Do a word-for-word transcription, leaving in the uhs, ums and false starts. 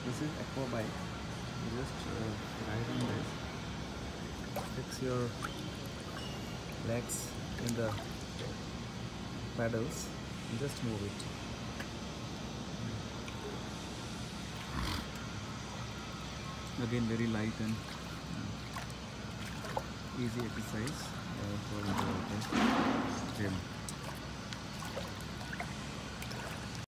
This is Aqua Bike. You just uh, ride on this. Fix your legs in the pedals and just move it. Again, very light and uh, easy exercise uh, for the gym.